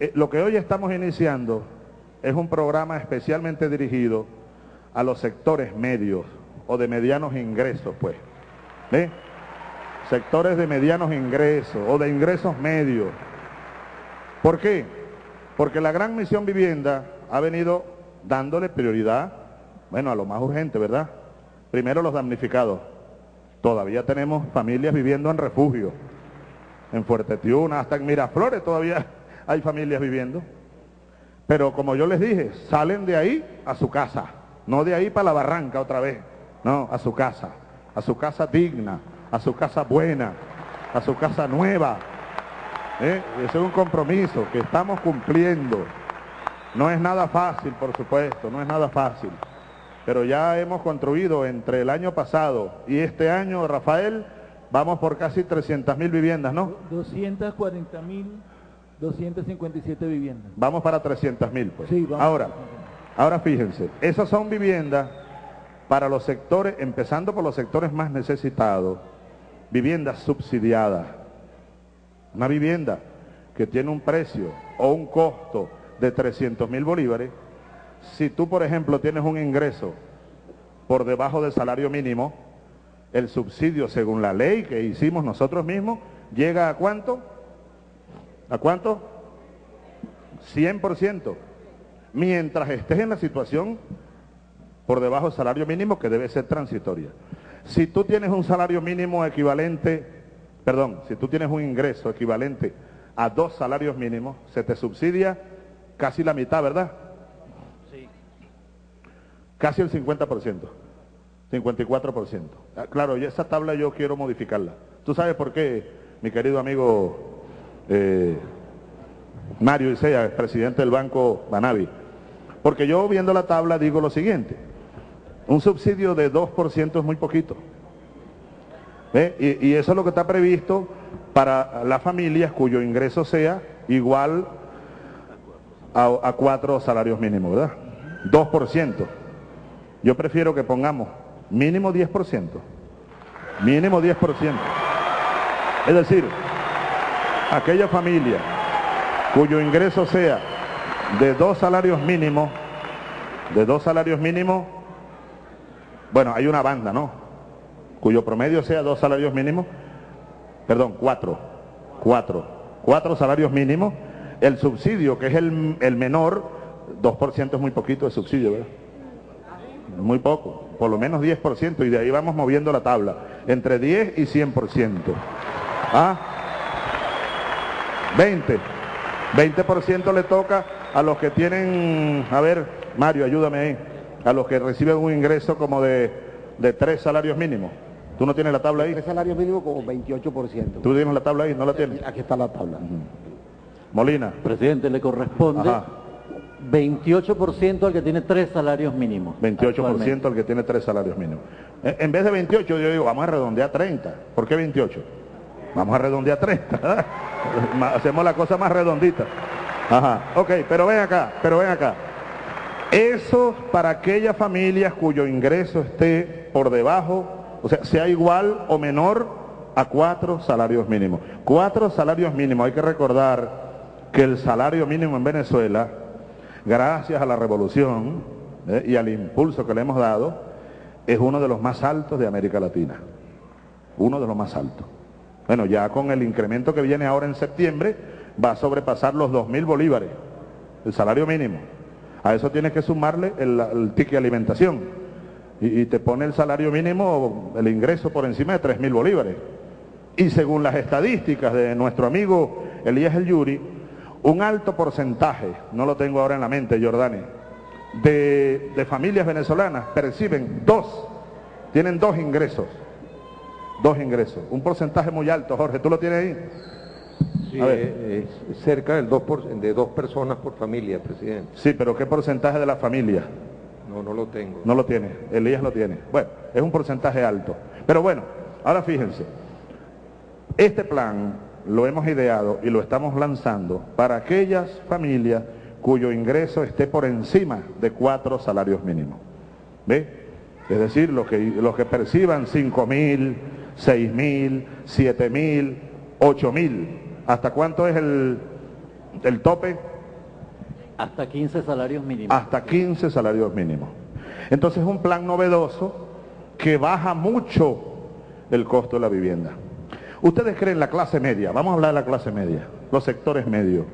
Lo que hoy estamos iniciando es un programa especialmente dirigido a los sectores medios o de medianos ingresos, pues. ¿Ve? Sectores de medianos ingresos o de ingresos medios. ¿Por qué? Porque la Gran Misión Vivienda ha venido dándole prioridad, bueno, a lo más urgente, ¿verdad? Primero los damnificados. Todavía tenemos familias viviendo en refugio, en Fuerte Tiuna, hasta en Miraflores todavía hay familias viviendo. Pero como yo les dije, salen de ahí a su casa, no de ahí para la barranca otra vez, no, a su casa digna, a su casa buena, a su casa nueva. Ese es un compromiso que estamos cumpliendo. No es nada fácil, por supuesto, no es nada fácil. Pero ya hemos construido entre el año pasado y este año, Rafael, vamos por casi 300.000 viviendas, ¿no? 240.257 viviendas. Vamos para 300.000, pues. Sí, vamos. Ahora fíjense, esas son viviendas para los sectores, empezando por los sectores más necesitados, viviendas subsidiadas. Una vivienda que tiene un precio o un costo de 300.000 bolívares, si tú, por ejemplo, tienes un ingreso por debajo del salario mínimo, el subsidio, según la ley que hicimos nosotros mismos, llega ¿a cuánto? ¿A cuánto? 100%. Mientras estés en la situación por debajo del salario mínimo, que debe ser transitoria. Si tú tienes un salario mínimo equivalente, si tú tienes un ingreso equivalente a 2 salarios mínimos, se te subsidia casi la mitad, ¿verdad? Sí. Casi el 50%, 54%. Claro, y esa tabla yo quiero modificarla. ¿Tú sabes por qué, mi querido amigo Mario Isea, presidente del Banco Banavi? Porque yo viendo la tabla digo lo siguiente: un subsidio de 2% es muy poquito. Y eso es lo que está previsto para las familias cuyo ingreso sea igual a 4 salarios mínimos, ¿verdad? 2%. Yo prefiero que pongamos mínimo 10%. Mínimo 10%. Es decir, aquella familia cuyo ingreso sea de 2 salarios mínimos, bueno, hay una banda, ¿no? Cuyo promedio sea 2 salarios mínimos, 4 salarios mínimos, el subsidio, que es el menor, 2% es muy poquito de subsidio, ¿verdad? Muy poco, por lo menos 10%, y de ahí vamos moviendo la tabla, entre 10 y 100%. 20% le toca a los que tienen, a ver, Mario, ayúdame ahí, a los que reciben un ingreso como de 3 salarios mínimos. ¿Tú no tienes la tabla ahí? 3 salarios mínimos como 28%. ¿Tú tienes la tabla ahí? ¿No la tienes? Aquí está la tabla. Molina. Presidente, le corresponde 28% al que tiene 3 salarios mínimos. 28% al que tiene 3 salarios mínimos. En vez de 28, yo digo, vamos a redondear 30. ¿Por qué 28? Vamos a redondear 30. ¿verdad? Hacemos la cosa más redondita. Ok, pero ven acá. Eso para aquellas familias cuyo ingreso esté por debajo, o sea, sea igual o menor a 4 salarios mínimos. 4 salarios mínimos. Hay que recordar que el salario mínimo en Venezuela, gracias a la revolución y al impulso que le hemos dado, es uno de los más altos de América Latina. Uno de los más altos. Bueno, ya con el incremento que viene ahora en septiembre, va a sobrepasar los 2.000 bolívares, el salario mínimo. A eso tienes que sumarle el ticket de alimentación. Y te pone el salario mínimo, el ingreso por encima de 3.000 bolívares. Y según las estadísticas de nuestro amigo Elías El Yuri, un alto porcentaje, no lo tengo ahora en la mente, Jordani, de familias venezolanas perciben tienen 2 ingresos. 2 ingresos. Un porcentaje muy alto, Jorge, ¿tú lo tienes ahí? Sí, es cerca del 2%, de 2 personas por familia, presidente. Sí, pero ¿qué porcentaje de la familia? No lo tengo. No lo tiene, Elías lo tiene. Bueno, es un porcentaje alto. Pero bueno, ahora fíjense, este plan lo hemos ideado y lo estamos lanzando para aquellas familias cuyo ingreso esté por encima de 4 salarios mínimos. ¿Ve? Es decir, los que perciban 5.000, 6.000, 7.000, 8.000. ¿Hasta cuánto es El tope Hasta 15 salarios mínimos. hasta 15 salarios mínimos. Entonces es un plan novedoso que baja mucho el costo de la vivienda. Ustedes creen la clase media, vamos a hablar de la clase media, los sectores medios.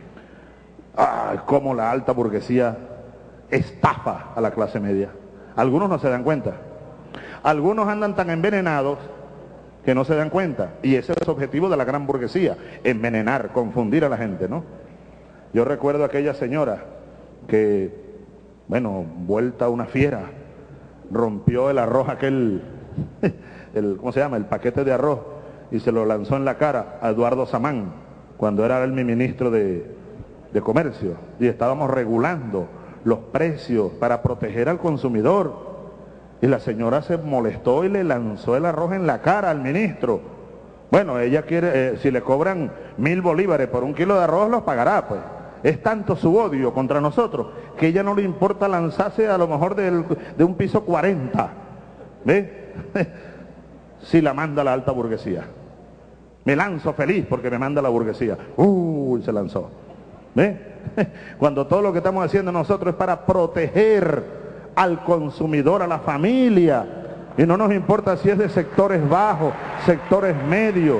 Cómo la alta burguesía estafa a la clase media. Algunos no se dan cuenta. Algunos andan tan envenenados que no se dan cuenta. Y ese es el objetivo de la gran burguesía, envenenar, confundir a la gente, ¿no? Yo recuerdo a aquella señora que, bueno, vuelta una fiera, rompió el arroz aquel, ¿cómo se llama? El paquete de arroz, y se lo lanzó en la cara a Eduardo Samán, cuando era él mi ministro de Comercio, y estábamos regulando los precios para proteger al consumidor. Y la señora se molestó y le lanzó el arroz en la cara al ministro. Bueno, ella quiere, si le cobran 1000 bolívares por un kilo de arroz, los pagará, pues. Es tanto su odio contra nosotros que a ella no le importa lanzarse a lo mejor de un piso 40. ¿Ve? Si la manda la alta burguesía. Me lanzo feliz porque me manda la burguesía. Se lanzó. ¿Ve? Cuando todo lo que estamos haciendo nosotros es para proteger al consumidor, a la familia, y no nos importa si es de sectores bajos, sectores medios,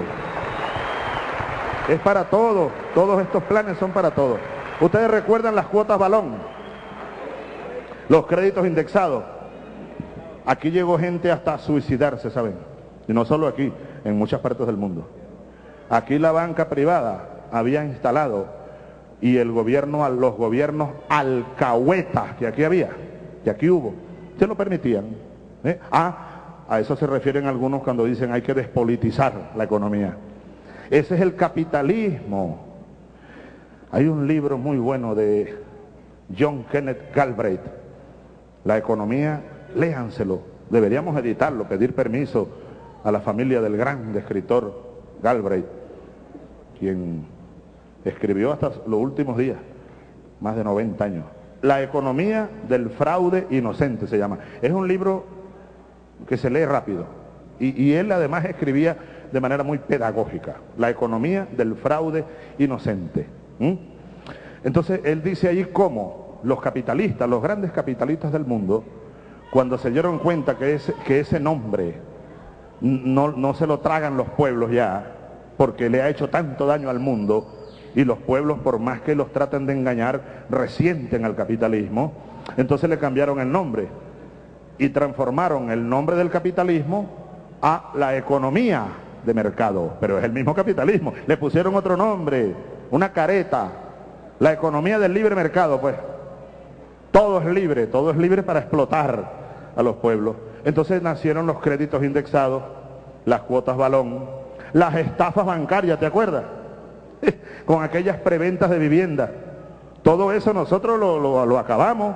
es para todos. Todos estos planes son para todos. Ustedes recuerdan las cuotas balón, los créditos indexados. Aquí llegó gente hasta a suicidarse, ¿saben? Y no solo aquí, en muchas partes del mundo. Aquí la banca privada había instalado, y el gobierno, los gobiernos alcahuetas que aquí había, que aquí hubo, se lo permitían. A eso se refieren algunos cuando dicen hay que despolitizar la economía. Ese es el capitalismo. Hay un libro muy bueno de John Kenneth Galbraith, La economía, léanselo, deberíamos editarlo, pedir permiso a la familia del gran escritor Galbraith, quien escribió hasta los últimos días, más de 90 años. La economía del fraude inocente se llama. Es un libro que se lee rápido. Y él además escribía de manera muy pedagógica. La economía del fraude inocente. Entonces él dice allí cómo los capitalistas, los grandes capitalistas del mundo, cuando se dieron cuenta que ese nombre no se lo tragan los pueblos ya, porque le ha hecho tanto daño al mundo, y los pueblos, por más que los traten de engañar, resienten al capitalismo, entonces le cambiaron el nombre y transformaron el nombre del capitalismo a la economía de mercado, pero es el mismo capitalismo, le pusieron otro nombre, una careta, la economía del libre mercado, pues todo es libre para explotar a los pueblos. Entonces nacieron los créditos indexados, las cuotas balón, las estafas bancarias, ¿te acuerdas? Con aquellas preventas de vivienda. Todo eso nosotros lo acabamos.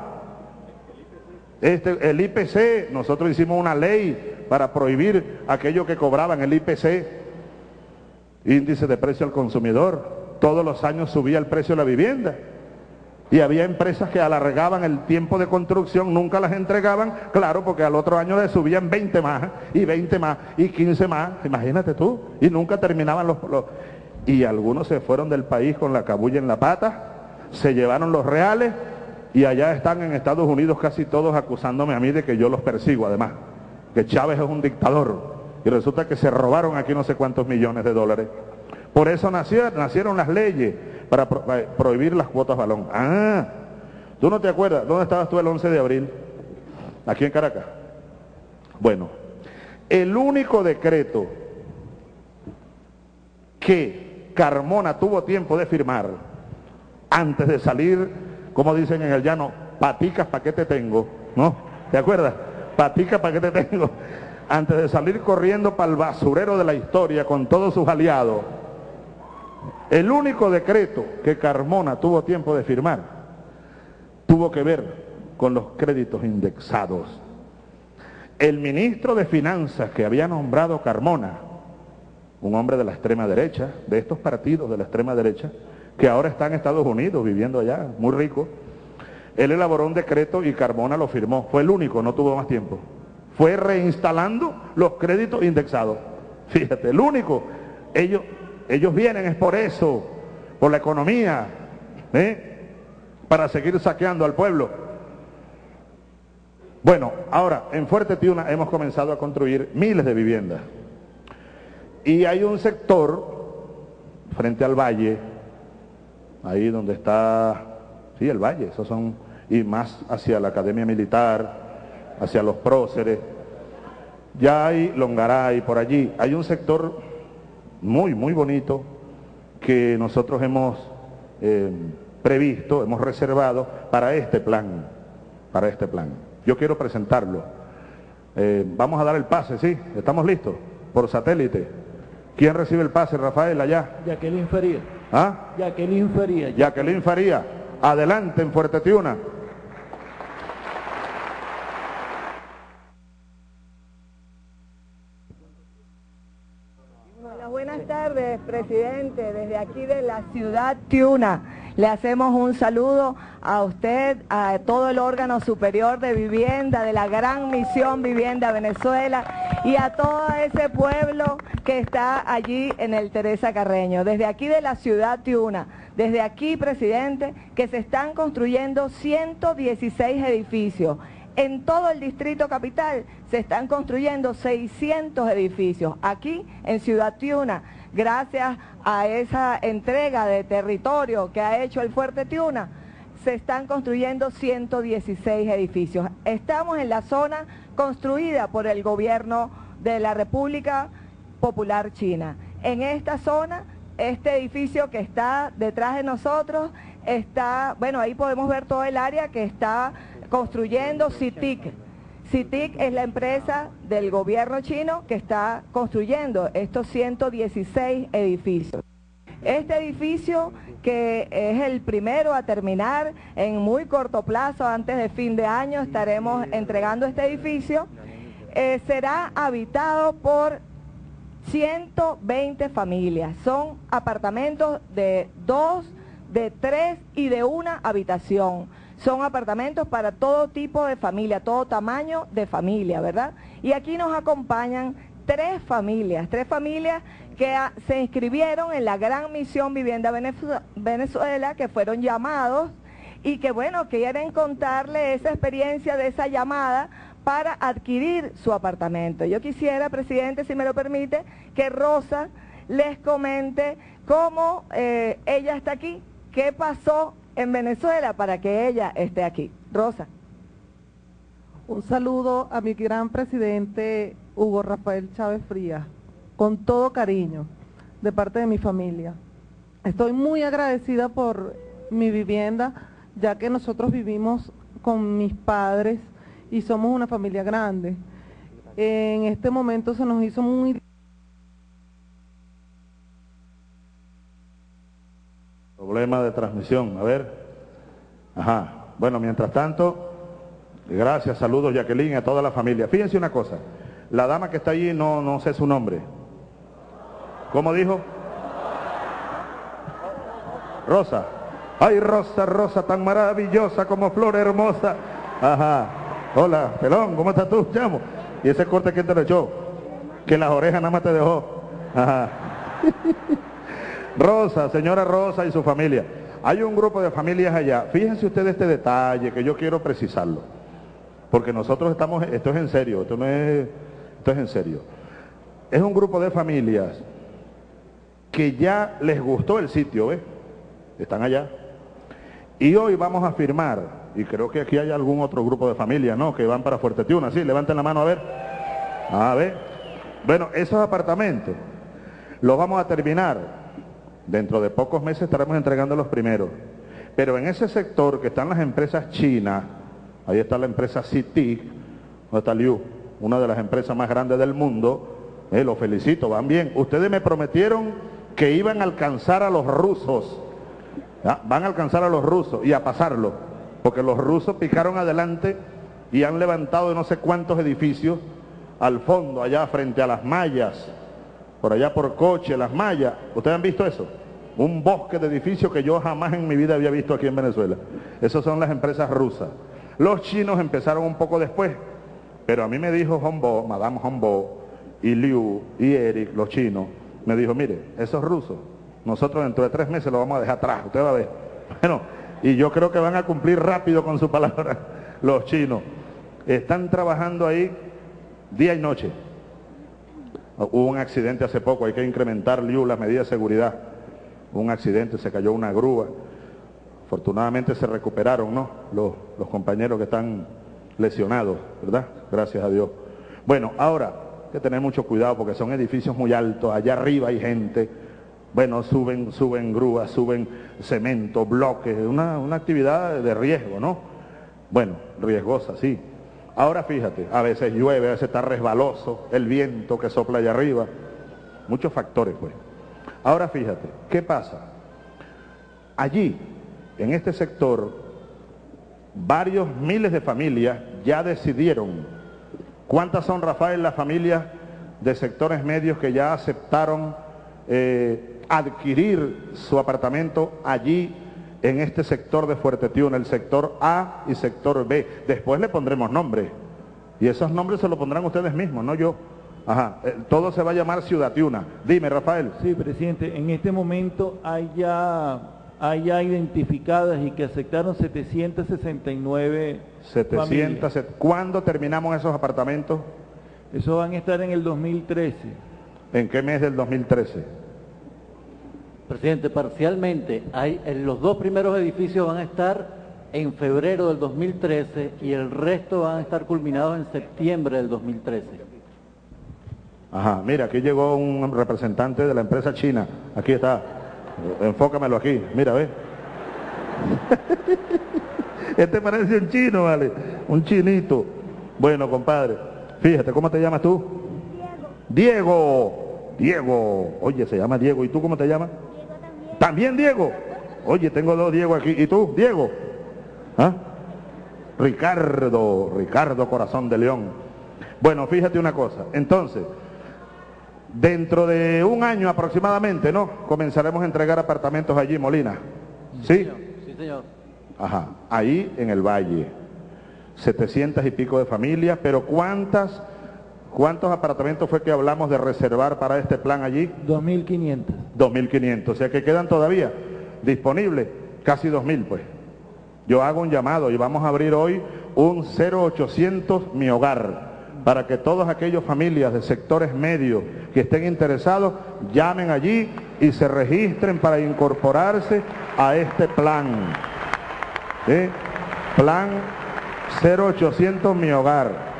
El IPC, nosotros hicimos una ley para prohibir aquello que cobraban el IPC, índice de precio al consumidor. Todos los años subía el precio de la vivienda. Y había empresas que alargaban el tiempo de construcción, nunca las entregaban, claro, porque al otro año le subían 20 más, y 20 más, y 15 más, imagínate tú, y nunca terminaban y algunos se fueron del país con la cabulla en la pata, se llevaron los reales, y allá están en Estados Unidos casi todos acusándome a mí de que yo los persigo, además, que Chávez es un dictador, y resulta que se robaron aquí no sé cuántos millones de dólares. Por eso nacieron las leyes para prohibir las cuotas balón. ¿Tú no te acuerdas? ¿Dónde estabas tú el 11 de abril? Aquí en Caracas. Bueno, el único decreto que Carmona tuvo tiempo de firmar antes de salir, como dicen en el llano, paticas pa' qué te tengo, ¿no? ¿Te acuerdas? Paticas pa' qué te tengo. Antes de salir corriendo para el basurero de la historia con todos sus aliados, el único decreto que Carmona tuvo tiempo de firmar tuvo que ver con los créditos indexados. El ministro de Finanzas que había nombrado Carmona, un hombre de la extrema derecha, de estos partidos de la extrema derecha, que ahora está en Estados Unidos viviendo allá, muy rico, él elaboró un decreto y Carmona lo firmó. Fue el único, no tuvo más tiempo. Fue reinstalando los créditos indexados. Fíjate, el único. Ellos vienen es por eso, por la economía, para seguir saqueando al pueblo. Bueno, ahora, en Fuerte Tiuna hemos comenzado a construir miles de viviendas. Y hay un sector, frente al valle, ahí donde está, sí, el valle, esos son, y más hacia la Academia Militar, hacia los próceres, ya hay Longaray, por allí, hay un sector muy, muy bonito que nosotros hemos previsto, hemos reservado para este plan, Yo quiero presentarlo. Vamos a dar el pase, ¿sí? ¿Estamos listos? Por satélite. ¿Quién recibe el pase, Rafael, allá? Jacqueline Faría. ¿Ah? Jacqueline Faría. Jacqueline Faría. Adelante en Fuerte Tiuna. Buenas tardes, presidente. Desde aquí de la ciudad Tiuna le hacemos un saludo a usted, a todo el órgano superior de vivienda, de la gran misión Vivienda Venezuela y a todo ese pueblo que está allí en el Teresa Carreño. Desde aquí de la ciudad Tiuna, desde aquí, presidente, que se están construyendo 116 edificios. En todo el distrito capital se están construyendo 600 edificios. Aquí en Ciudad Tiuna, gracias a esa entrega de territorio que ha hecho el Fuerte Tiuna, se están construyendo 116 edificios. Estamos en la zona construida por el gobierno de la República Popular China. En esta zona, este edificio que está detrás de nosotros está, bueno, ahí podemos ver todo el área que está construyendo CITIC. CITIC es la empresa del gobierno chino que está construyendo estos 116 edificios. Este edificio, que es el primero a terminar en muy corto plazo, antes de fin de año estaremos entregando este edificio, será habitado por 120 familias. Son apartamentos de 2, de 3 y de 1 habitación. Son apartamentos para todo tipo de familia, todo tamaño de familia, ¿verdad? Y aquí nos acompañan tres familias que se inscribieron en la gran misión Vivienda Venezuela, que fueron llamados y que, bueno, quieren contarle esa experiencia de esa llamada para adquirir su apartamento. Yo quisiera, presidente, si me lo permite, que Rosa les comente cómo ella está aquí, qué pasó en Venezuela para que ella esté aquí. Rosa. Un saludo a mi gran presidente Hugo Rafael Chávez Frías, con todo cariño, de parte de mi familia. Estoy muy agradecida por mi vivienda, ya que nosotros vivimos con mis padres y somos una familia grande. En este momento se nos hizo muy... Problema de transmisión, a ver. Ajá. Bueno, mientras tanto, gracias, saludos Jacqueline, a toda la familia. Fíjense una cosa, la dama que está allí no sé su nombre. ¿Cómo dijo? Rosa. Ay, Rosa, Rosa, tan maravillosa como flor hermosa. Ajá. Hola, pelón, ¿cómo estás tú, chamo? ¿Y ese corte quién te lo echó? Que las orejas nada más te dejó. Ajá. Rosa, señora Rosa y su familia. Hay un grupo de familias allá. Fíjense ustedes este detalle que yo quiero precisarlo. Porque nosotros estamos, esto es en serio, esto es en serio. Es un grupo de familias que ya les gustó el sitio, ¿ves? Están allá. Y hoy vamos a firmar, y creo que aquí hay algún otro grupo de familias, ¿no? Que van para Fuerte Tiuna, sí, levanten la mano a ver. A ver. Bueno, esos apartamentos los vamos a terminar. Dentro de pocos meses estaremos entregando los primeros. Pero en ese sector que están las empresas chinas, ahí está la empresa CITIC, donde está Liu, una de las empresas más grandes del mundo, los felicito, van bien. Ustedes me prometieron que iban a alcanzar a los rusos, ¿ya? Van a alcanzar a los rusos y a pasarlo, porque los rusos picaron adelante y han levantado no sé cuántos edificios al fondo, allá frente a las mallas, por allá por Coche, las mallas. ¿Ustedes han visto eso? Un bosque de edificios que yo jamás en mi vida había visto aquí en Venezuela. Esas son las empresas rusas. Los chinos empezaron un poco después, pero a mí me dijo Hombo, Madame Hombo, y Liu, y Eric, los chinos, me dijo, mire, esos rusos Nosotros dentro de 3 meses lo vamos a dejar atrás, usted va a ver. Bueno, y yo creo que van a cumplir rápido con su palabra los chinos. Están trabajando ahí día y noche. Hubo un accidente hace poco, hay que incrementar, Liu, las medidas de seguridad. Hubo un accidente, se cayó una grúa. Afortunadamente se recuperaron, ¿no? Los compañeros que están lesionados, ¿verdad? Gracias a Dios. Bueno, ahora hay que tener mucho cuidado porque son edificios muy altos, allá arriba hay gente. Bueno, suben grúas, suben cemento, bloques, una actividad de riesgo, ¿no? Bueno, riesgosa, sí. Ahora fíjate, a veces llueve, a veces está resbaloso, el viento que sopla allá arriba, muchos factores pues. Ahora fíjate, ¿qué pasa? Allí, en este sector, varios miles de familias ya decidieron. ¿Cuántas son, Rafael, las familias de sectores medios que ya aceptaron adquirir su apartamento allí en este sector de Fuerte Tiuna, el sector A y sector B? Después le pondremos nombres, y esos nombres se los pondrán ustedes mismos, no yo. Ajá, todo se va a llamar Ciudad Tiuna. Dime, Rafael. Sí, presidente, en este momento hay ya identificadas y que aceptaron 769 familias. ¿Cuándo terminamos esos apartamentos? Eso van a estar en el 2013. ¿En qué mes del 2013? Presidente, parcialmente, los 2 primeros edificios van a estar en febrero del 2013 y el resto van a estar culminados en septiembre del 2013. Ajá, mira, aquí llegó un representante de la empresa china. Aquí está, enfócamelo aquí, mira, ve. Este parece un chino, vale, un chinito. Bueno, compadre, fíjate, ¿cómo te llamas tú? Diego, oye, se llama Diego, ¿y tú cómo te llamas? ¿También Diego? Oye, tengo 2 Diego aquí. ¿Y tú, Diego? ¿Ah? Ricardo Corazón de León. Bueno, fíjate una cosa. Entonces, dentro de un año aproximadamente, ¿no? Comenzaremos a entregar apartamentos allí, Molina. ¿Sí? Sí, señor. Ajá, ahí en el Valle. 700 y pico de familias, pero ¿cuántos apartamentos fue que hablamos de reservar para este plan allí? 2.500. 2.500, o sea que quedan todavía disponibles casi 2.000 pues. Yo hago un llamado y vamos a abrir hoy un 0800 Mi Hogar para que todas aquellas familias de sectores medios que estén interesados llamen allí y se registren para incorporarse a este plan. Plan 0800 Mi Hogar.